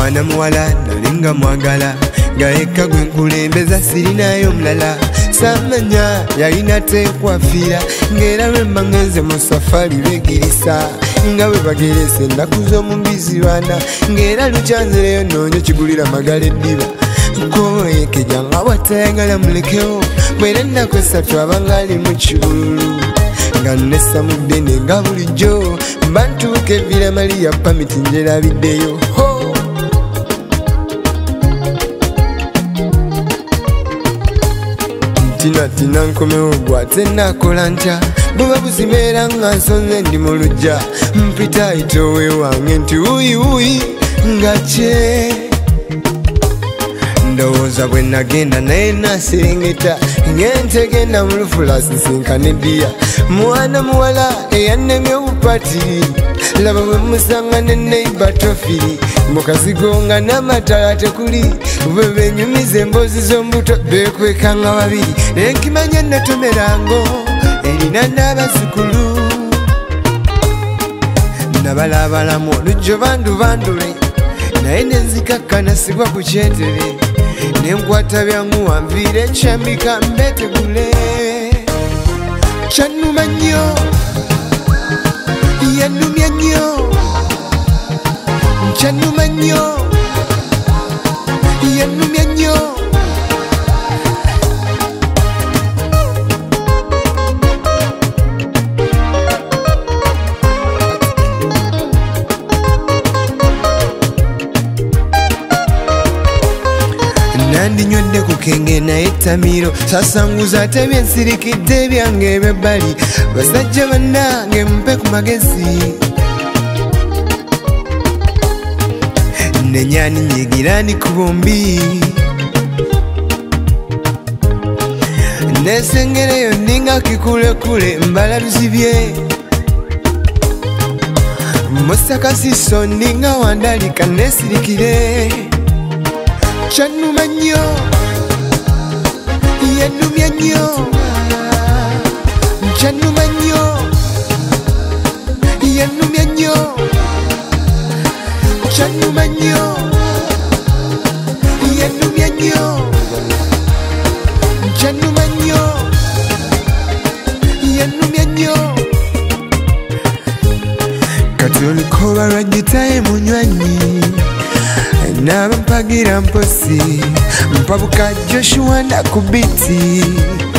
Mwana muwala nalinga mwagala gaeka gwe nkulembeza sirinayo mulala samanya yalina tekwafiira ng'era lwe mba ngenze mu safari begirisa nga bwe bagerese ennaku z'omumbizi baana ng'era lukyanzireyo noonyo kigulira magala eddiba nkoyekejja nga bwatayagala mulekewo bwera ennaku esatu abanga ali mu kibululu nga nnessa mu ddene nga bulijjo mba ntuuka evira maliya pamiti njerabiddeyo tina nkomewo bwate nakola ntya buba buzimeera nga nsonze ndi mu lujja mpita itowe wange nti wuyiwuyi nga kye ndowooza bwe nagenda naye naserengeta ng'ente genda mu lufula sisinkana eddiya mwana muwala eyannemye obupati laba bwe musanga ne neiba tofiri mukasigo nga n'amatala tekuli bwe benyumiza emboozi z'ombuto beekweka nga babiri naye nkimanya natomerango erina n'abazukulu nabalabalamu olujjo bandubandule naye nenzikakkana sigwa ku kyentere nenkwata byangu wanviira ekyambika mbetegule kyannuma nnyo yannumya nnyo kyannuma nnyo yannumya nnyo nandinywedde ku kenge naye tamiiro sasanguza ate byensirikidde byange eby'ebbali basajja bannange mpe ku magezi nenyani nyigirani ku bombi nesengereyo ninga kikulekule mbala luzibye musakasiso ninga wandalika nesirikire kyannuma nnyo yannumya nnyo kyannuma nnyo yannumya nnyo kyannuma nnyo yannumya nnyo kyannuma nnyo yannumya nnyo kati olukoba lwajjitaye munywanyi naba mpagira mposi Mpabuka Joshua na kubiti